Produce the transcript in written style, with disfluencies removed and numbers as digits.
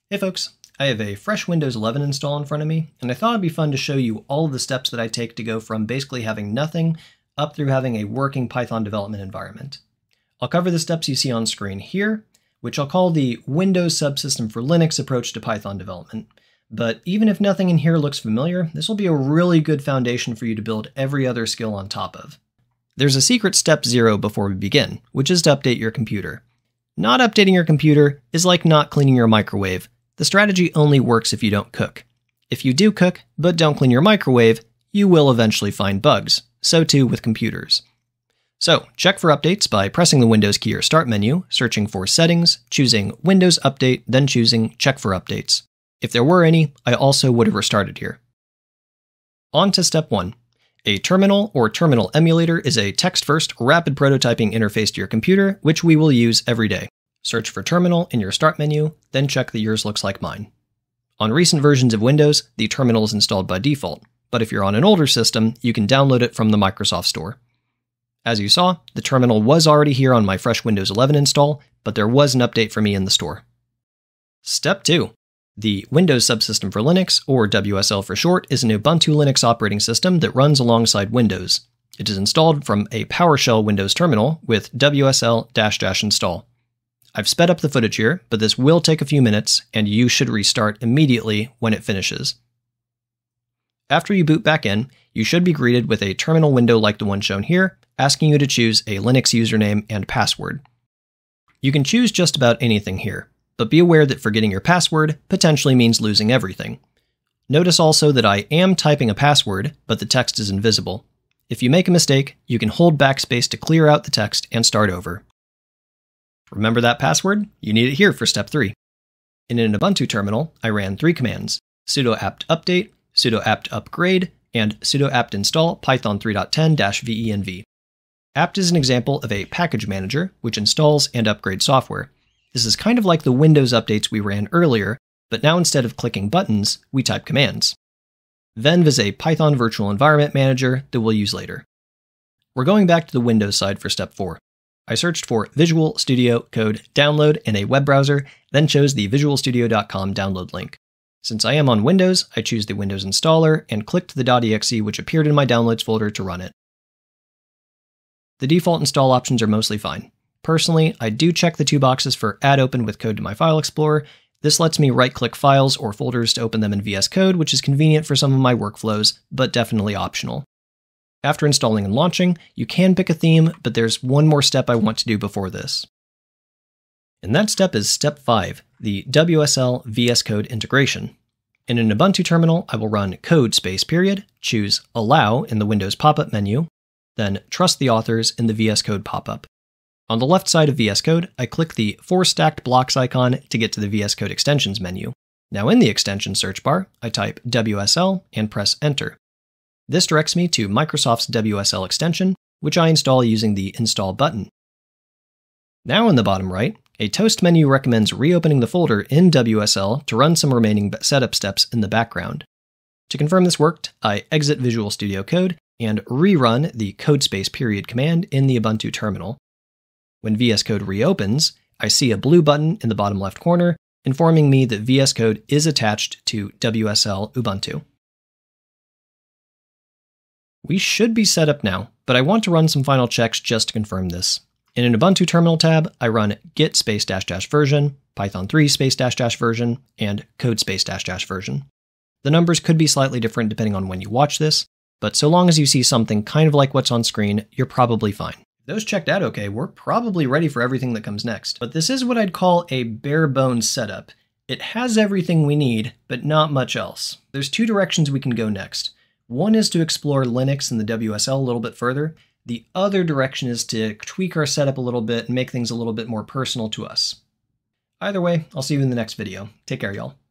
Hey folks, I have a fresh Windows 11 install in front of me, and I thought it'd be fun to show you all of the steps that I take to go from basically having nothing up through having a working Python development environment. I'll cover the steps you see on screen here, which I'll call the Windows-subsystem-for-linux approach to Python development. But even if nothing in here looks familiar, this will be a really good foundation for you to build every other skill on top of. There's a secret step 0 before we begin, which is to update your computer. Not updating your computer is like not cleaning your microwave. The strategy only works if you don't cook. If you do cook, but don't clean your microwave, you will eventually find bugs. So too with computers. So, check for updates by pressing the Windows key or Start menu, searching for Settings, choosing Windows Update, then choosing Check for Updates. If there were any, I also would have restarted here. On to step 1. A terminal or terminal emulator is a text-first, rapid prototyping interface to your computer, which we will use every day. Search for terminal in your Start menu, then check that yours looks like mine. On recent versions of Windows, the terminal is installed by default, but if you're on an older system, you can download it from the Microsoft Store. As you saw, the terminal was already here on my fresh Windows 11 install, but there was an update for me in the store. Step 2. The Windows Subsystem for Linux, or WSL for short, is an Ubuntu Linux operating system that runs alongside Windows. It is installed from a PowerShell Windows terminal with WSL-install. I've sped up the footage here, but this will take a few minutes, and you should restart immediately when it finishes. After you boot back in, you should be greeted with a terminal window like the one shown here, asking you to choose a Linux username and password. You can choose just about anything here, but be aware that forgetting your password potentially means losing everything. Notice also that I am typing a password, but the text is invisible. If you make a mistake, you can hold backspace to clear out the text and start over. Remember that password? You need it here for step 3. In an Ubuntu terminal, I ran 3 commands: sudo apt update, sudo apt upgrade, and sudo apt install python 3.10-venv. Apt is an example of a package manager, which installs and upgrades software. This is kind of like the Windows updates we ran earlier, but now instead of clicking buttons, we type commands. Venv is a Python virtual environment manager that we'll use later. We're going back to the Windows side for step 4. I searched for Visual Studio Code download in a web browser, then chose the visualstudio.com download link. Since I am on Windows, I choose the Windows installer and clicked the .exe which appeared in my downloads folder to run it. The default install options are mostly fine. Personally, I do check the 2 boxes for Add Open with Code to my File Explorer. This lets me right-click files or folders to open them in VS Code, which is convenient for some of my workflows, but definitely optional. After installing and launching, you can pick a theme, but there's one more step I want to do before this. And that step is step 5, the WSL VS Code integration. In an Ubuntu terminal, I will run code space period, choose allow in the Windows pop-up menu, then trust the authors in the VS Code pop-up. On the left side of VS Code, I click the 4 stacked blocks icon to get to the VS Code extensions menu. Now in the extension search bar, I type WSL and press enter. This directs me to Microsoft's WSL extension, which I install using the Install button. Now in the bottom right, a toast menu recommends reopening the folder in WSL to run some remaining setup steps in the background. To confirm this worked, I exit Visual Studio Code and rerun the code space period command in the Ubuntu terminal. When VS Code reopens, I see a blue button in the bottom left corner informing me that VS Code is attached to WSL Ubuntu. We should be set up now, but I want to run some final checks just to confirm this. In an Ubuntu terminal tab, I run git space -- version, python 3 space -- version, and code space -- version. The numbers could be slightly different depending on when you watch this, but so long as you see something kind of like what's on screen, you're probably fine. If those checked out okay, we're probably ready for everything that comes next. But this is what I'd call a bare bones setup. It has everything we need, but not much else. There's 2 directions we can go next. One is to explore Linux and the WSL a little bit further. The other direction is to tweak our setup a little bit and make things a little bit more personal to us. Either way, I'll see you in the next video. Take care, y'all.